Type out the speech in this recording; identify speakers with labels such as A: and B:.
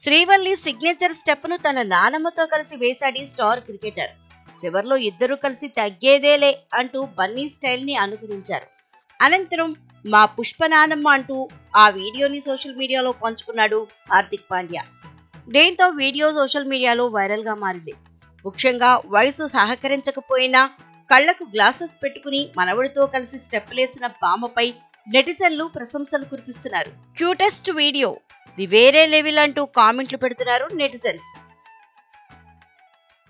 A: Srivalli signature step ను తన నానమ్మతో కలిసి వేశాడి స్టార్ క్రికెటర్. చివర్లో ఇద్దరు కలిసి తగ్గేదేలే అంటూ బన్నీ స్టైల్ ని అనుకరించారు. అనంతరం మా పుష్ప నానమ్మ అంటూ ఆ వీడియోని సోషల్ మీడియాలో పంచుకున్నాడు హార్దిక్ పాండ్యా. దీంతో వీడియో సోషల్ మీడియాలో వైరల్ గా మారింది. ముఖ్యంగా వయసు సహకరించకపోయినా కళ్లకు గ్లాసెస్ పెట్టుకుని మనవడితో కలిసి స్టెప్పులేసిన బామ్మపై నెటిజన్లు ప్రశంసలు కురిపిస్తున్నారు. క్యూటెస్ట్ వీడియో, ది వేరే లెవెల్ అంటూ కామెంట్లు పెడుతున్నారు నెటిజన్స్.